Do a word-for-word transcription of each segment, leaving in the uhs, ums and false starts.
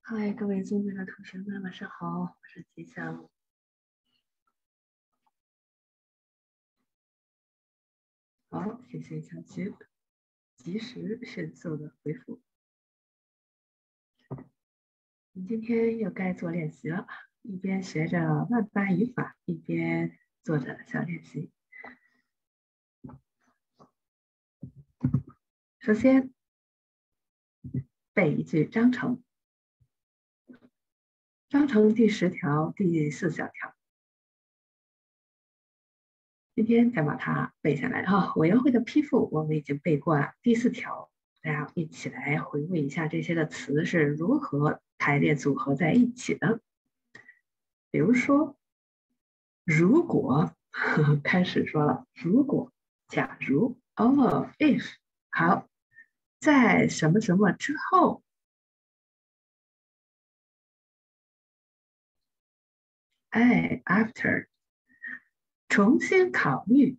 嗨，各位尊贵的同学们，晚上好，我是吉祥。好，谢谢小菊及时迅速的回复。我们今天又该做练习了，一边学着万般语法，一边做着小练习。首先背一句章程，章程第十条第四小条。今天再把它背下来哈。委员会的批复我们已经背过了，第四条，大家一起来回味一下这些个词是如何排列组合在一起的。比如说，如果开始说了，如果，假如，哦 ，if，好，在什么什么之后，哎，after，重新考虑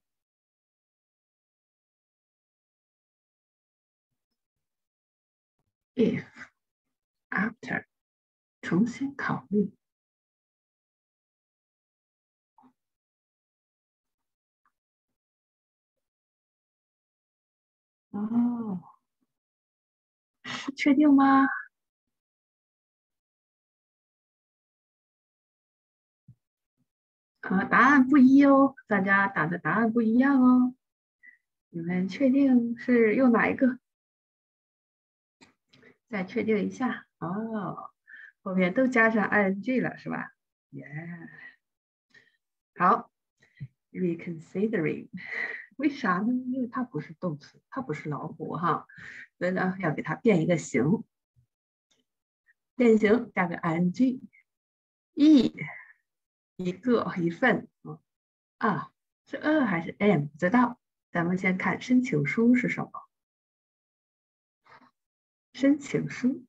if after，重新考虑。哦，确定吗？啊，答案不一哦，大家打的答案不一样哦。你们确定是用哪一个？再确定一下哦。后面都加上 ing 了是吧？耶、yeah 好 ，reconsidering，为啥呢？因为它不是动词，它不是老虎哈，所以呢要给它变一个形，变形加个 ing， 一一个一份啊，是 a 还是 am 不知道。咱们先看申请书是什么？申请书，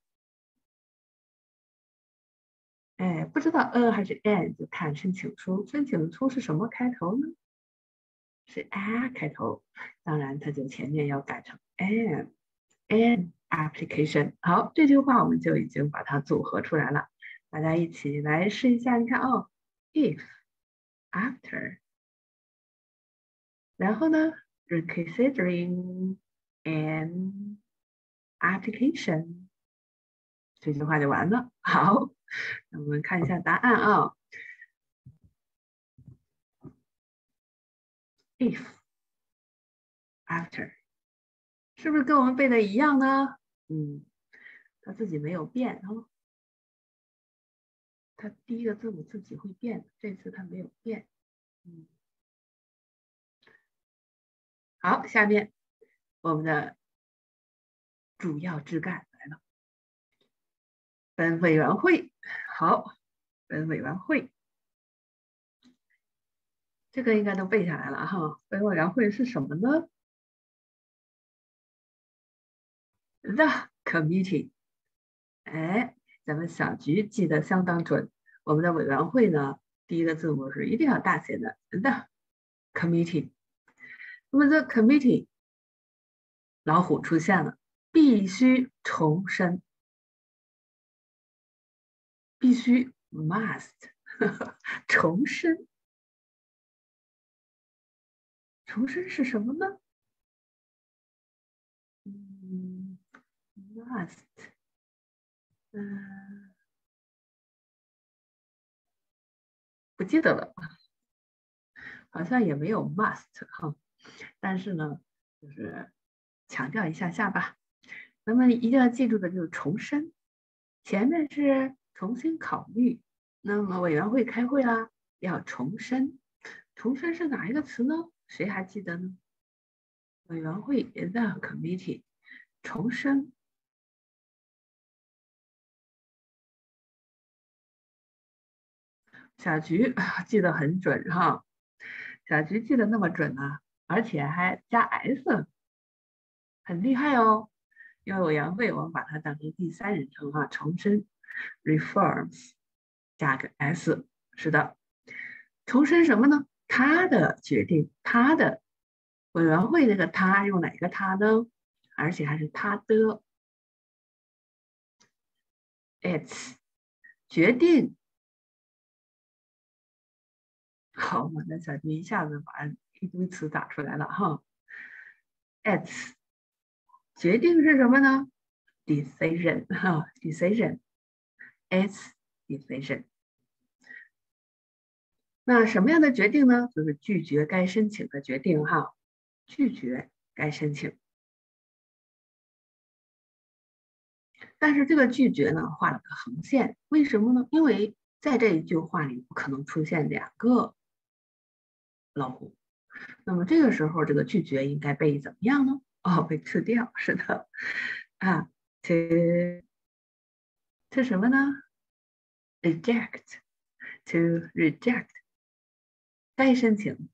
哎，不知道 a 还是 an 就看申请书。申请书是什么开头呢？是 a 开头，当然它就前面要改成 an an application。好，这句话我们就已经把它组合出来了。大家一起来试一下，你看哦 ，if after，然后呢 reconsidering an application，这句话就完了。好，那我们看一下答案啊。if after 是不是跟我们背的一样呢？嗯，他自己没有变哦，他第一个字母自己会变，这次他没有变。嗯，好，下面我们的主要枝干来了。本委员会，好，本委员会，这个应该都背下来了哈。本委员会是什么呢？The committee。哎，咱们小菊记得相当准。我们的委员会呢，第一个字母是一定要大写的 the committee。那么 the committee，老虎出现了，必须重申，必须 must 重申，重申是什么呢？嗯，must，嗯，不记得了，好像也没有 must 哈，但是呢，就是强调一下下吧。那么一定要记住的就是重申，前面是重新考虑，那么委员会开会啦，要重申，重申是哪一个词呢？谁还记得呢？委员会 the committee， 重申。小菊记得很准哈，小菊记得那么准呢、啊，而且还加 s， 很厉害哦。因为委员会我们把它当成第三人称哈，重申 reforms 加个 s， 是的，重申什么呢？他的决定，他的委员会那个他用哪个他呢？而且还是他的 It's 决定。好，我的小弟一下子把一堆词打出来了哈。It's 决定是什么呢 ？Decision 哈 ，decision。It's decision。那什么样的决定呢？就是拒绝该申请的决定哈，拒绝该申请。但是这个拒绝呢，画了个横线，为什么呢？因为在这一句话里不可能出现两个老虎。那么这个时候，这个拒绝应该被怎么样呢？哦，被去掉。是的，啊 ，to to 什么呢 ？reject to reject 该申请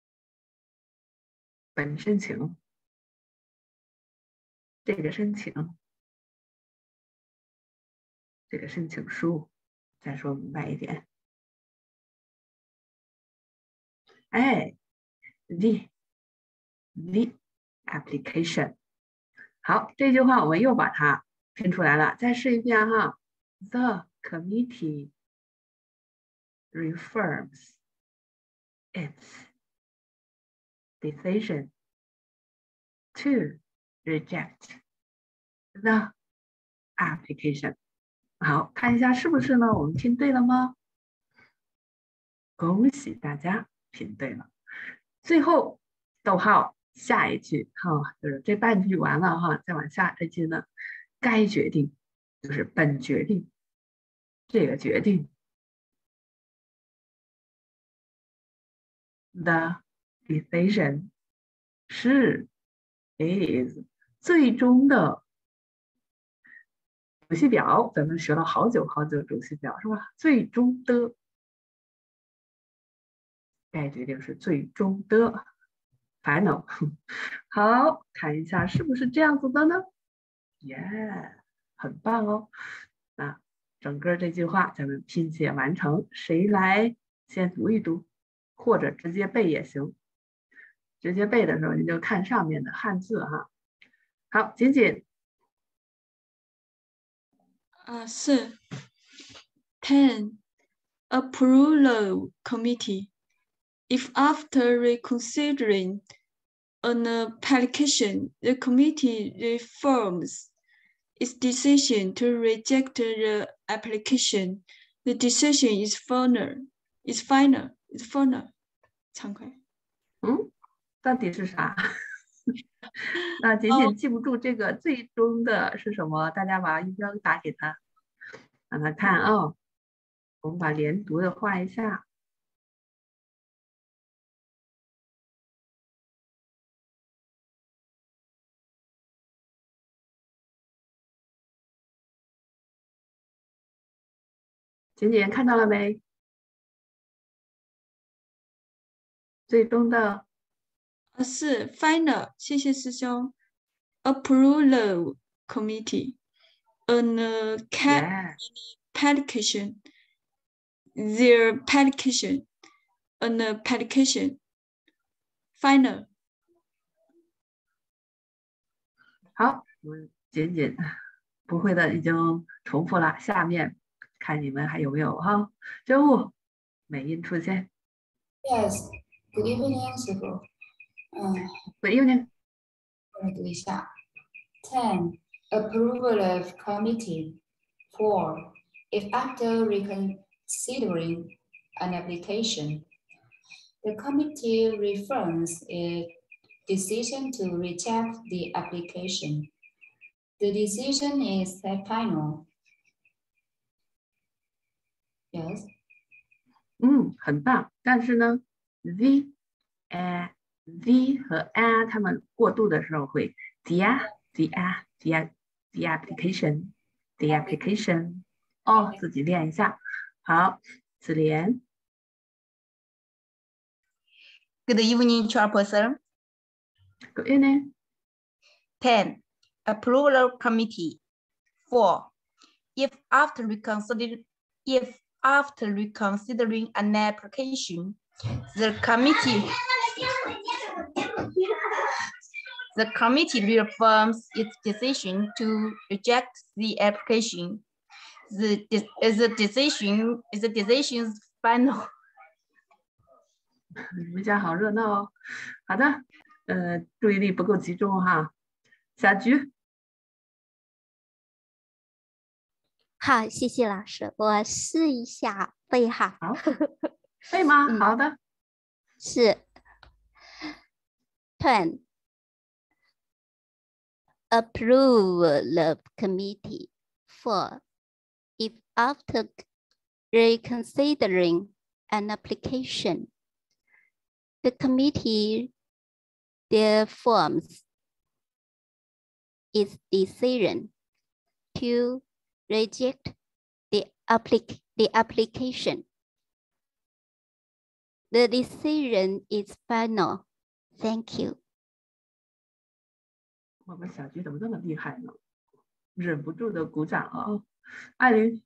本申请这个申请这个申请书，再说明白一点。哎 ，the the application。好，这句话我们又把它拼出来了，再试一遍哈。The committee reaffirms its decision to reject the application。好，看一下是不是呢？我们拼对了吗？恭喜大家拼对了。最后逗号下一句哈，就是这半句完了哈，再往下这句呢，该决定就是本决定，这个决定 ，the decision 是 is 最终的主系表，咱们学了好久好久主系表是吧？最终的该决定是最终的 final。好，看一下是不是这样子的呢？耶、yeah, 很棒哦。那整个这句话咱们拼写完成，谁来先读一读，或者直接背也行。直接背的时候你就看上面的汉字哈。好，仅仅。 啊，是 ten approval committee. If after reconsidering an application, the committee reaffirms its decision to reject the application, the decision is final. Is final. Is final. 惭愧。 嗯，到底是啥？那仅仅记不住这个最终的是什么？大家把音标打给他，让他看啊、哦。我们把连读的画一下。简简看到了没？最终的啊，是 final， 谢谢师兄。Approval committee, an yeah. application, their application, an application, final。 好，我们简简不会的已经重复了，下面看你们还有没有哈？真物美音出现。 Yes, good evening, 师傅。嗯 ，Good evening。 我来读一下。Ten, approval of committee. Four, if after reconsidering an application, the committee reaffirms its decision to reject the application, the decision is final. Yes. 嗯，很棒。但是呢 ，the、a、the 和 a 它们过渡的时候会 the the the the application the application 哦，自己练一下。好，子莲。 Good evening, Chairperson. Good evening. Ten, approval committee. Four, if after reconsidering if after reconsidering an application, the committee the committee reaffirms its decision to reject the application, The is the decision is the decision final. 你们家好热闹哦。好的，呃，注意力不够集中哈。小菊， 好，谢谢老师，我试一下背哈。 好，背吗？ 嗯好的。 是 ten approve the committee for if after reconsidering an application the committee reforms its decision to reject the applic the application. The decision is final. Thank you. 我们小菊怎么这么厉害呢？忍不住的鼓掌啊！艾琳，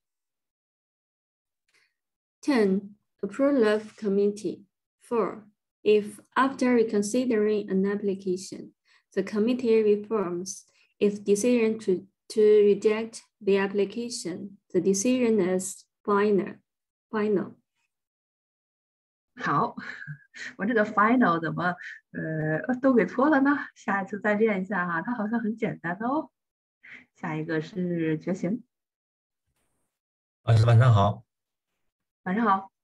ten. Approve of committee. four. If after reconsidering an application, the committee reforms its decision to, to reject the application, the decision is final. Final. 好，我这个 final 怎么呃都给错了呢？下一次再练一下哈，它好像很简单的哦。下一个是觉醒， 老师晚上好。 晚上好。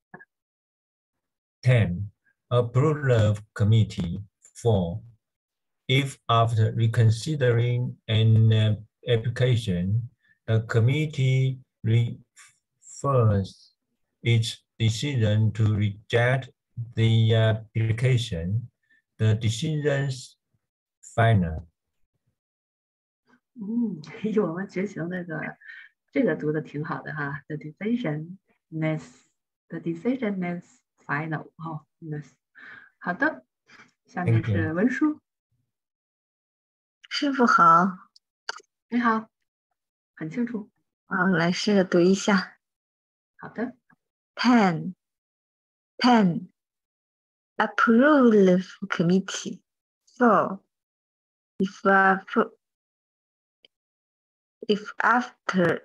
ten. Approve the committee. four. If after reconsidering an uh, application, the committee refers its decision to reject the application, the decision's final. 嗯，我们觉醒那个这个读的挺好的哈。The decision is the decision is final 哦 is 好的，下面 Thank you. 是文书， 师傅好， 你好，很清楚。 啊，来试着读一下。 好的， ten ten approve the committee. four. If after if after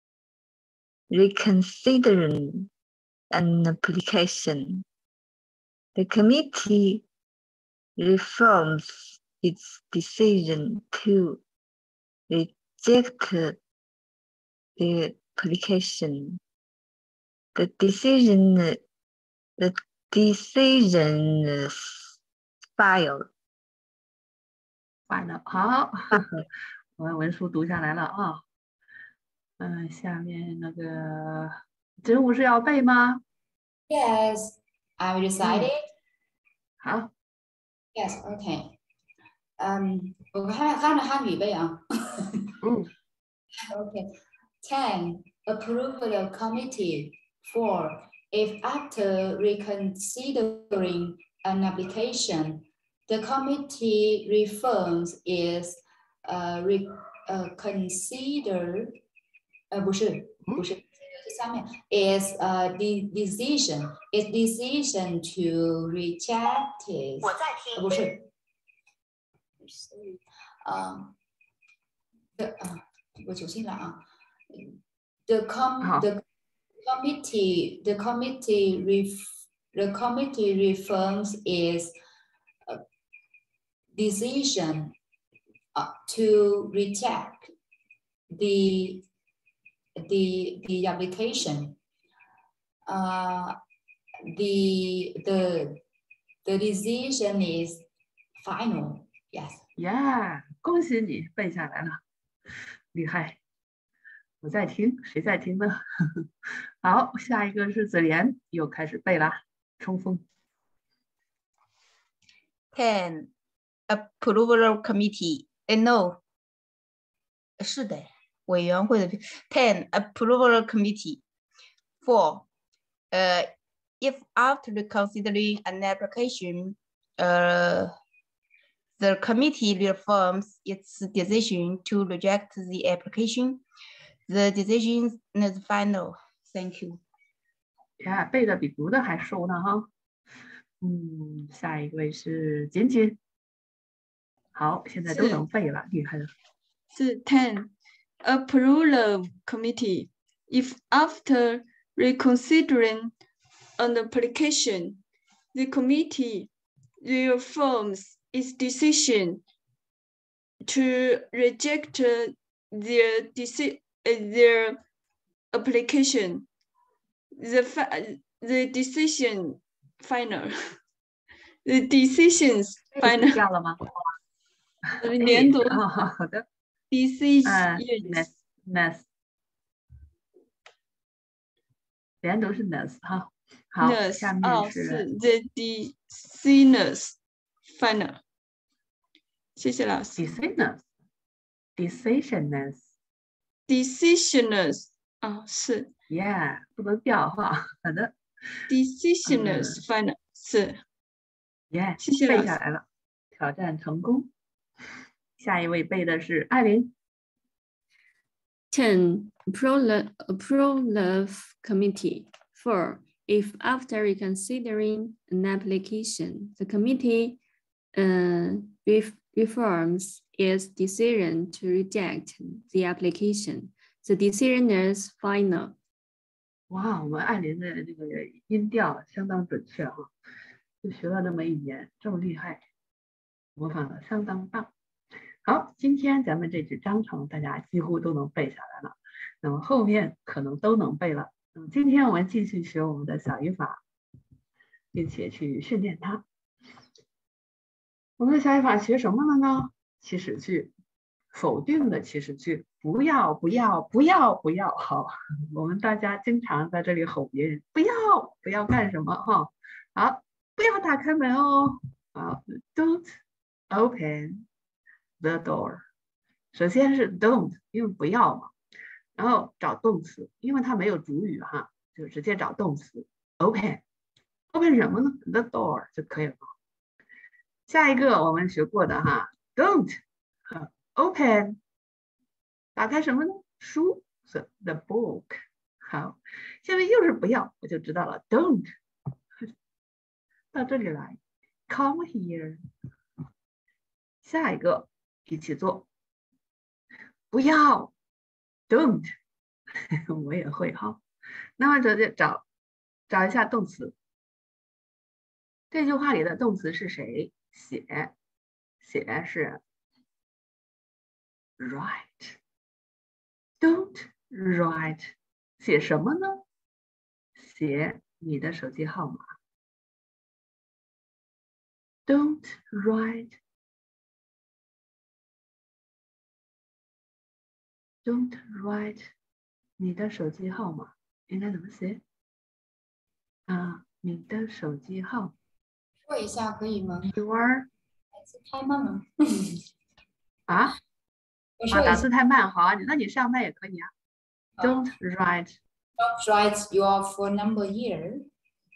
reconsidering an application, the committee reforms its decision to reject the application. The decision, the decision is filed. final 好，我们文书读下来了啊。嗯，下面那个真武是要背吗？ Yes, I decided. 好， Yes, okay. Um, 我看看着汉语背啊。 嗯 Okay. ten. Approve the committee. four. If after reconsidering an application, the committee reforms is uh, re, uh, consider 呃不是不是这上面 is a de decision is decision to reject it 我在听。 呃不是，啊，的啊，我重新来啊。The com 好 the committee the committee ref the committee reforms is a decision uh, to reject the the the application. Uh, the the the decision is final. Yes. 呀，恭喜你背下来了，厉害！我在听，谁在听呢？好，下一个是子莲，又开始背啦，冲锋。 ten. Approval committee. Eh, no. 是的，委员会的 ten. Approval committee. four. Uh, if after considering an application, uh, the committee reforms its decision to reject the application, the decision is final. Thank you. 呀，背的比读的还熟呢哈。嗯，下一位是锦锦。好，现在都能背了，厉害了。 是 ten. Approve the committee. if after reconsidering an application, the committee reaffirms its decision to reject their, deci their application, the, the decision final, the decisions final. 掉了吗？ 连读啊，好的。 decisions， ness， 连读是 ness 哈。好，下面是 the decisions final。谢谢老师。 decisions，decisions。 decisions 啊，是。 Yeah， 不能掉哈。好的。 decisions final 是。 Yeah， 谢谢老师。 背下来了，挑战成功。下一位背的是艾琳。 ten. Pro-Love Pro-Love Committee. Four. If after reconsidering an application, the committee uh, ref reforms its decision to reject the application, the decision is final. 哇，我们艾琳的这个音调相当准确哈，就学了那么一年，这么厉害，模仿的相当棒。好，今天咱们这句章程大家几乎都能背下来了，那么后面可能都能背了。嗯，今天我们继续学我们的小语法，并且去训练它。我们的小语法学什么了呢？祈使句，否定的祈使句，不要不要不要不要。好，我们大家经常在这里吼别人，不要不要干什么哈？好，不要打开门哦。啊 ，Don't open the door。首先是 don't， 因为不要嘛。然后找动词，因为它没有主语哈，就直接找动词 open。open 什么呢 ？the door 就可以了。下一个我们学过的哈 ，don't open 打开什么呢？书 ，so the book。好，下面又是不要，我就知道了 ，don't 到这里来 ，come here。下一个一起做，不要。Don't， 我也会哈。那么直接找找一下动词。这句话里的动词是谁？写，写是 write。Don't write， 写什么呢？写你的手机号码。Don't write。Don't write 你的手机号码应该怎么写啊？你的手机号说一下可以吗 ？Your 太慢了。 啊？啊，打字太慢，好啊，那你上麦也可以啊。Don't write. Don't write your phone number here.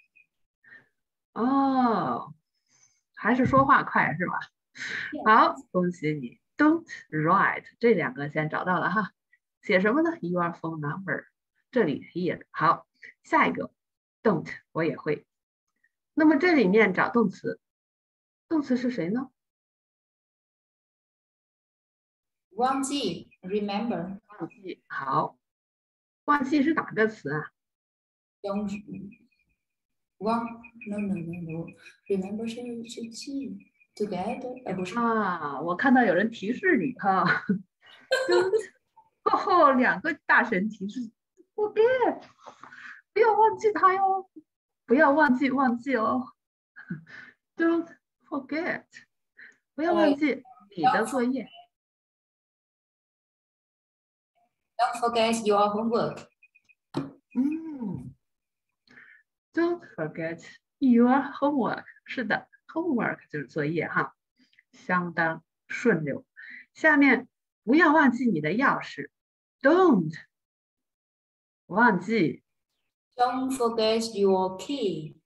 哦，还是说话快是吧？好，恭喜你。Don't write 这两个先找到了哈。写什么呢 ？Your phone number， 这里 here。好，下一个 don't 我也会。那么这里面找动词，动词是谁呢？ 忘记 remember。 忘记，好，忘记是哪个词啊 ？Don't 忘 no no no no remember 是是记 together 而不是啊，我看到有人提示你哈。don't 哦，两个大神提示 ，forget， 不要忘记它哟，不要忘记忘记哦 ，don't forget， 不要忘记你的作业。 Don't forget your homework。 嗯 ，don't forget your homework。是的 ，homework 就是作业哈，相当顺溜。下面不要忘记你的钥匙。Don't 忘记 Don't forget your key。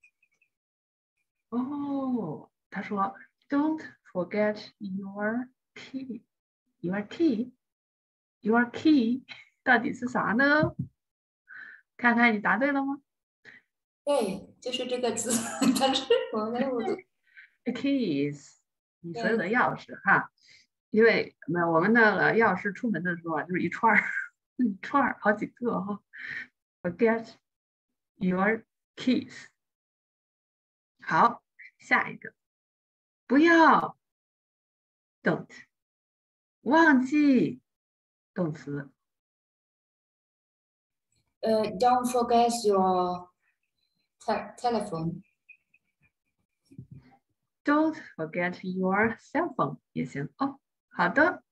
哦，他说 Don't forget your key。Your key， Your key 到底是啥呢？看看你答对了吗？ 对，就是这个字，但是我没有读。 Keys， 你所有的钥匙哈，因为那我们的钥匙出门的时候啊，就是一串儿。 一串儿好几个哈。Forget your keys。好，下一个，不要 ，don't，忘记动词。 呃、uh,，Don't forget your te telephone。 Don't forget your cell phone 也行哦。好的，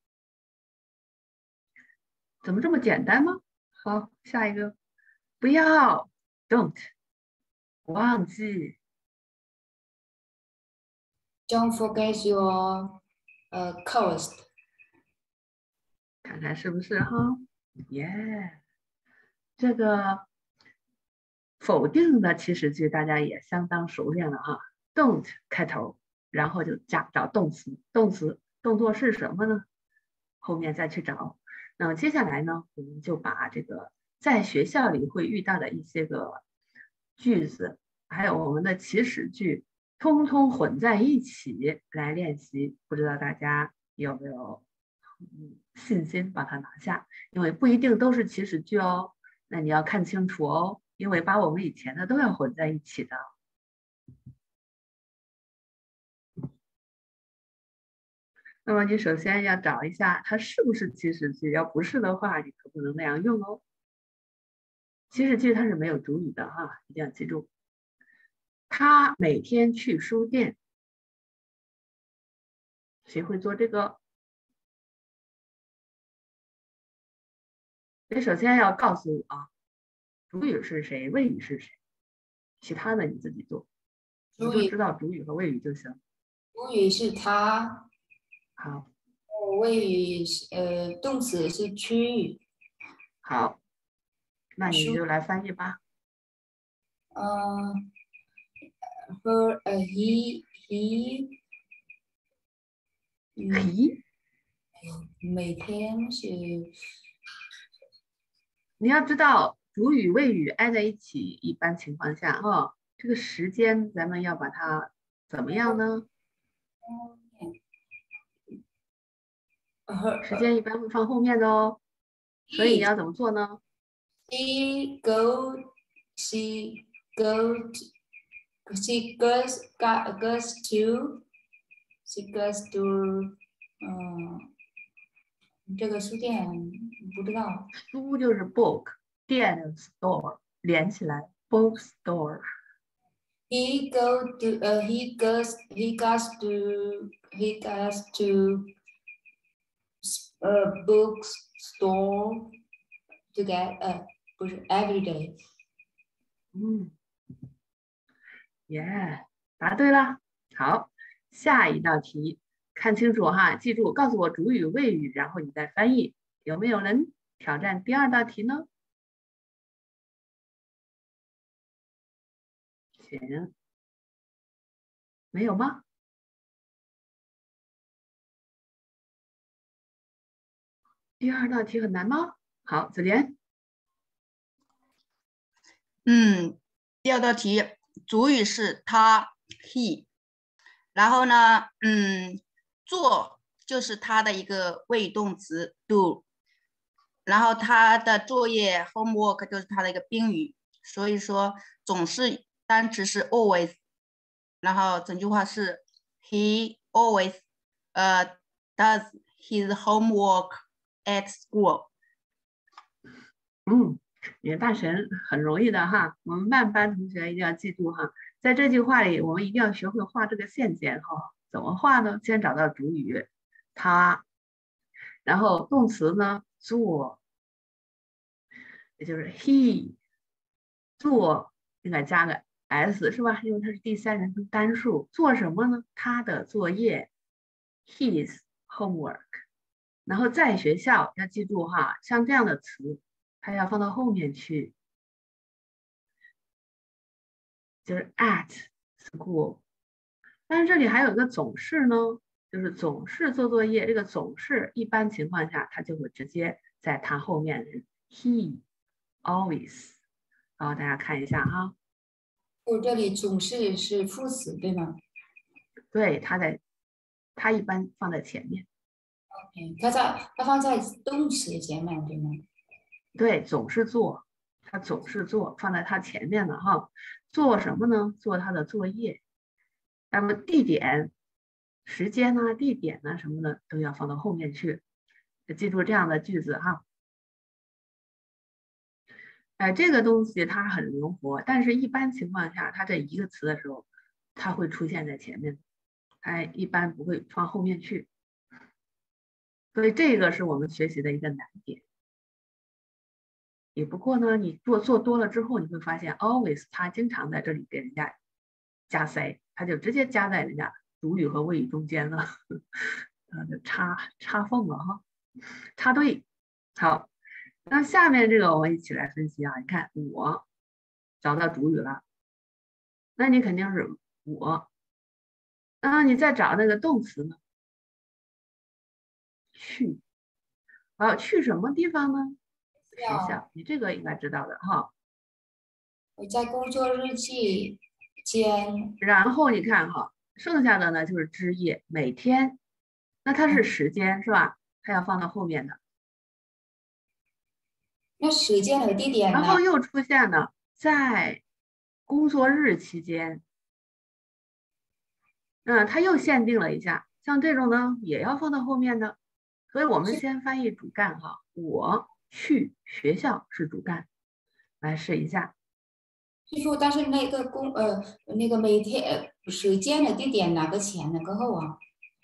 怎么这么简单吗？好，下一个，不要 don't 忘记 Don't forget your 呃、uh, cost。 看看是不是哈？耶、yeah ，这个否定的祈使句大家也相当熟练了哈。Don't 开头，然后就加找动词，动词动作是什么呢？后面再去找。那么接下来呢，我们就把这个在学校里会遇到的一些个句子，还有我们的祈使句，通通混在一起来练习。不知道大家有没有信心把它拿下？因为不一定都是祈使句哦，那你要看清楚哦，因为把我们以前的都要混在一起的。那么你首先要找一下它是不是祈使句，要不是的话，你可不能那样用哦。祈使句它是没有主语的哈，一定要记住。他每天去书店，谁会做这个？你首先要告诉我啊，主语是谁，谓语是谁，其他的你自己做，你就知道主语和谓语就行。 主语是他。 好。 谓语呃动词是去。 好，那你就来翻译吧。 嗯。Her 呃 he he he 每天是。 你要知道主语谓语挨在一起，一般情况下哈，这个时间咱们要把它怎么样呢？时间一般会放后面的哦，所以你要怎么做呢 ？She go she go she goes goes to she goes to 嗯，这个书店不知道。 书就是 book， 店的 store 连起来 bookstore。 He go to 呃、uh, he goes he goes to he goes to a bookstore to get 呃、uh, 不是 every day。 嗯，耶、yeah ，答对了。好，下一道题，看清楚哈，记住，告诉我主语、谓语，然后你再翻译。有没有人挑战第二道题呢？请，没有吗？第二道题很难吗？好，子莲。 嗯，第二道题，主语是他 he， 然后呢，嗯，做就是他的一个谓语动词 do， 然后他的作业 homework 就是他的一个宾语，所以说总是单词是 always， 然后整句话是 he always 呃、uh, does his homework at school。 嗯，你大神很容易的哈，我们慢班同学一定要记住哈，在这句话里我们一定要学会画这个线线哈。怎么画呢？先找到主语他，然后动词呢做，也就是 he 做应该加个 s 是吧？因为它是第三人称单数，做什么呢？他的作业 his homework。然后在学校要记住哈，像这样的词它要放到后面去，就是 at school。但是这里还有一个总是呢，就是总是做作业，这个总是一般情况下它就会直接在它后面 he always。好，大家看一下哈。 我这里总是是副词对吗？ 对，它在，它一般放在前面。 OK，它在它放在动词前面对吗？ 对，总是做，他总是做，放在他前面的哈。做什么呢？做他的作业。那么地点、时间呢、地点呢什么的都要放到后面去。记住这样的句子哈。哎，这个东西它很灵活，但是一般情况下，它这一个词的时候，它会出现在前面，它一般不会放后面去。所以这个是我们学习的一个难点。也不过呢，你做做多了之后，你会发现 always 它经常在这里给人家加塞，它就直接加在人家主语和谓语中间了，呃，就插插缝了哈，插队。好。那下面这个我们一起来分析啊，你看我找到主语了，那你肯定是我，那你再找那个动词呢？去，好，去什么地方呢？学校，你这个应该知道的哈。 我在工作日期间， 然后你看哈，剩下的呢就是之夜，每天，那它是时间是吧？它要放到后面的。 那时间和地点呢？ 然后又出现了在工作日期间，嗯，它又限定了一下，像这种呢也要放到后面的，所以我们先翻译主干哈，我去学校是主干，来试一下。 师傅，但是那个工呃那个每天时间和地点哪个前哪个后啊？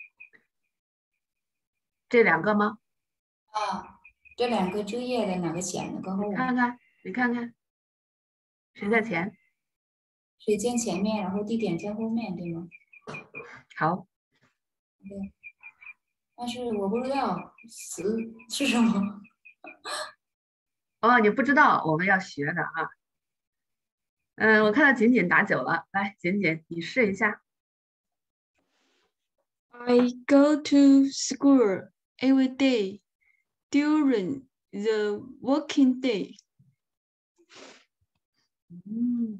这两个吗？ 啊。这两个之夜的哪个前哪个后？ 你看看，你看看，谁在前？ 时间前面，然后地点在后面，对吗？ 好。 对。但是我不知道词是什么。 哦，你不知道，我们要学的啊。嗯，我看到锦锦打酒了，来，锦锦，你试一下。 I go to school every day during the working day. 嗯，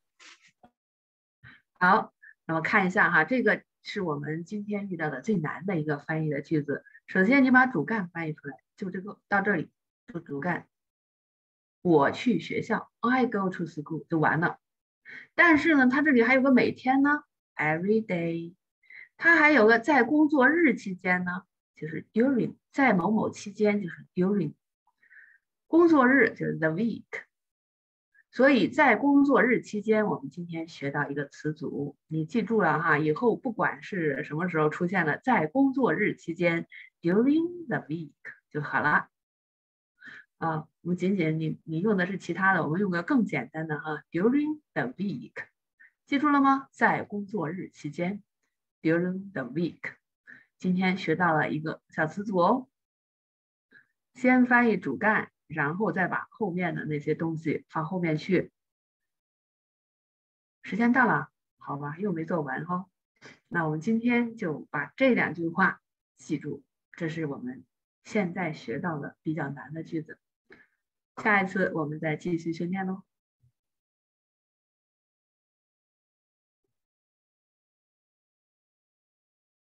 好，那么看一下哈，这个是我们今天遇到的最难的一个翻译的句子。首先，你把主干翻译出来，就这个到这里，就主干。我去学校 ，I go to school 就完了。但是呢，它这里还有个每天呢 ，every day。它还有个在工作日期间呢，就是 during， 在某某期间就是 during。工作日就是 the week。所以在工作日期间，我们今天学到一个词组，你记住了哈，以后不管是什么时候出现了在工作日期间 during the week 就好了。啊，我们仅仅你你用的是其他的，我们用个更简单的哈 during the week， 记住了吗？在工作日期间 during the week。今天学到了一个小词组哦，先翻译主干，然后再把后面的那些东西放后面去。时间到了，好吧，又没做完哈。那我们今天就把这两句话记住，这是我们现在学到的比较难的句子。下一次我们再继续训练喽。